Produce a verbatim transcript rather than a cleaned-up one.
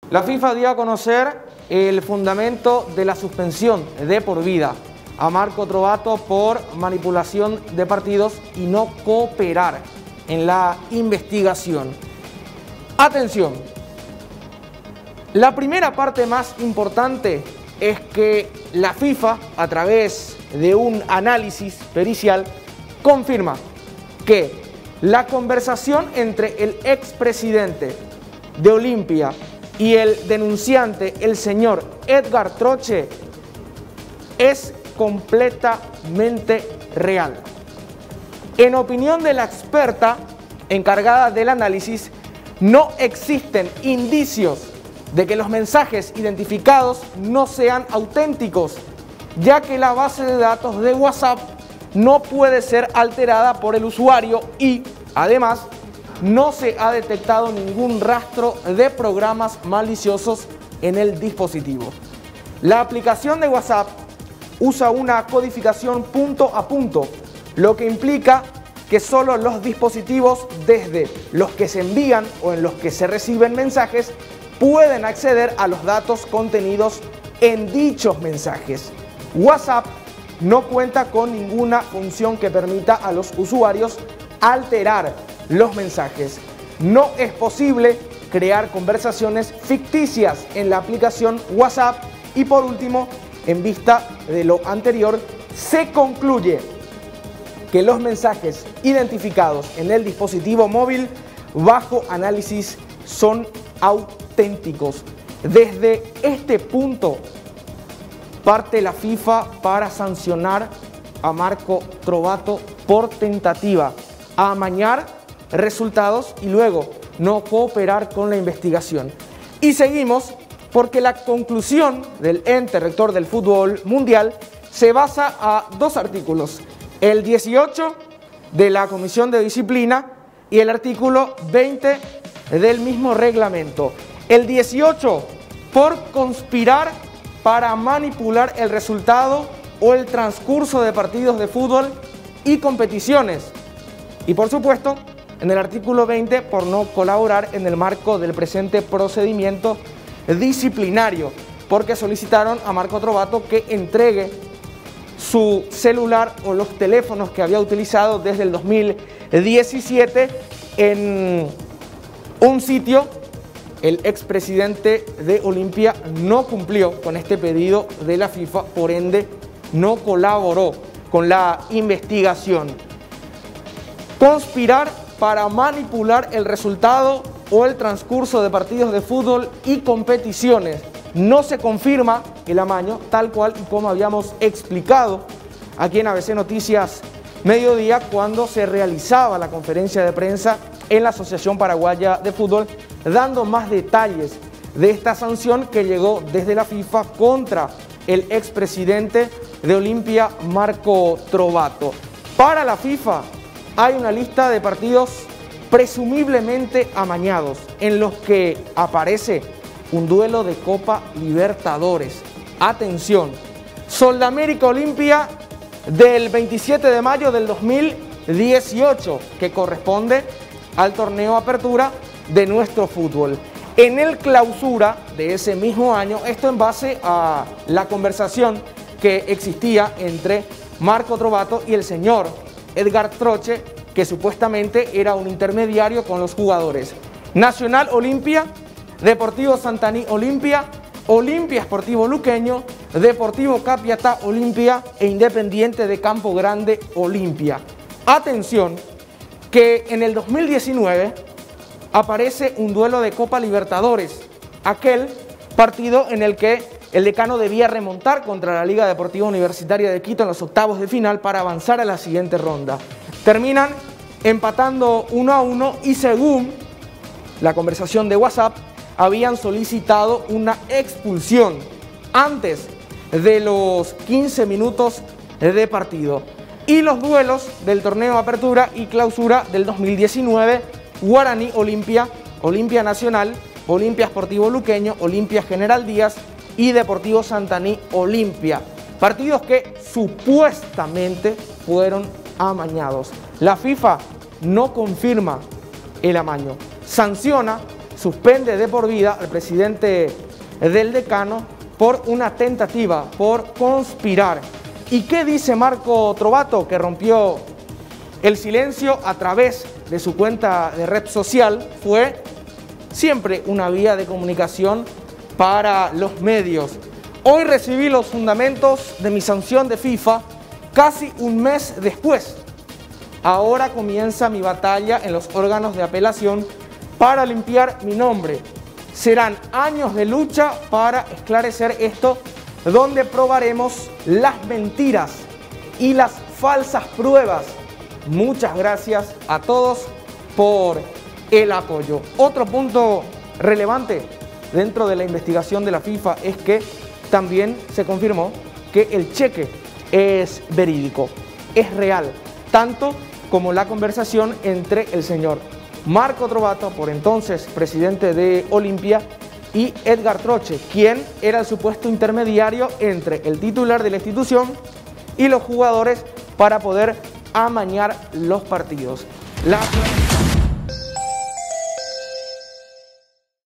La FIFA dio a conocer el fundamento de la suspensión de por vida a Marco Trovato por manipulación de partidos y no cooperar en la investigación. Atención, la primera parte más importante es que la FIFA, a través de un análisis pericial, confirma que la conversación entre el expresidente de Olimpia y el denunciante, el señor Edgar Troche, es completamente real. En opinión de la experta encargada del análisis, no existen indicios de que los mensajes identificados no sean auténticos, ya que la base de datos de WhatsApp no puede ser alterada por el usuario y, además, no se ha detectado ningún rastro de programas maliciosos en el dispositivo. La aplicación de WhatsApp usa una codificación punto a punto, lo que implica que solo los dispositivos desde los que se envían o en los que se reciben mensajes pueden acceder a los datos contenidos en dichos mensajes. WhatsApp no cuenta con ninguna función que permita a los usuarios alterar los mensajes. No es posible crear conversaciones ficticias en la aplicación WhatsApp y, por último, en vista de lo anterior, se concluye que los mensajes identificados en el dispositivo móvil bajo análisis son auténticos. Desde este punto parte la FIFA para sancionar a Marco Trovato por tentativa a amañar resultados y luego no cooperar con la investigación. Y seguimos porque la conclusión del ente rector del fútbol mundial se basa a dos artículos: el dieciocho de la Comisión de Disciplina y el artículo veinte del mismo reglamento. El dieciocho, por conspirar para manipular el resultado o el transcurso de partidos de fútbol y competiciones. Y por supuesto, en el artículo veinte, por no colaborar en el marco del presente procedimiento disciplinario, porque solicitaron a Marco Trovato que entregue su celular o los teléfonos que había utilizado desde el dos mil diecisiete en un sitio. El expresidente de Olimpia no cumplió con este pedido de la FIFA, por ende no colaboró con la investigación. Conspirar para manipular el resultado o el transcurso de partidos de fútbol y competiciones. No se confirma el amaño, tal cual y como habíamos explicado aquí en A B C Noticias Mediodía cuando se realizaba la conferencia de prensa en la Asociación Paraguaya de Fútbol, dando más detalles de esta sanción que llegó desde la FIFA contra el expresidente de Olimpia, Marco Trovato. Para la FIFA hay una lista de partidos presumiblemente amañados en los que aparece un duelo de Copa Libertadores. Atención, Soldamérica Olimpia del veintisiete de mayo del dos mil dieciocho, que corresponde al torneo Apertura de nuestro fútbol. En el Clausura de ese mismo año, esto en base a la conversación que existía entre Marco Trovato y el señor Edgar Troche, que supuestamente era un intermediario con los jugadores. Nacional Olimpia, Deportivo Santaní Olimpia, Olimpia Sportivo Luqueño, Deportivo Capiatá Olimpia e Independiente de Campo Grande Olimpia. Atención, que en el dos mil diecinueve aparece un duelo de Copa Libertadores, aquel partido en el que el decano debía remontar contra la Liga Deportiva Universitaria de Quito en los octavos de final para avanzar a la siguiente ronda. Terminan empatando uno a uno y, según la conversación de WhatsApp, habían solicitado una expulsión antes de los quince minutos de partido. Y los duelos del torneo Apertura y Clausura del dos mil diecinueve, Guaraní Olimpia, Olimpia Nacional, Olimpia Sportivo Luqueño, Olimpia General Díaz y Deportivo Santaní Olimpia. Partidos que supuestamente fueron amañados. La FIFA no confirma el amaño, sanciona suspende de por vida al presidente del decano por una tentativa, por conspirar. ¿Y qué dice Marco Trovato, que rompió el silencio a través de su cuenta de red social? Fue siempre una vía de comunicación para los medios. Hoy recibí los fundamentos de mi sanción de FIFA casi un mes después. Ahora comienza mi batalla en los órganos de apelación para limpiar mi nombre. Serán años de lucha para esclarecer esto, donde probaremos las mentiras y las falsas pruebas. Muchas gracias a todos por el apoyo. Otro punto relevante dentro de la investigación de la FIFA es que también se confirmó que el cheque es verídico, es real, tanto como la conversación entre el señor Marco Trovato, por entonces presidente de Olimpia, y Edgar Troche, quien era el supuesto intermediario entre el titular de la institución y los jugadores para poder amañar los partidos. La...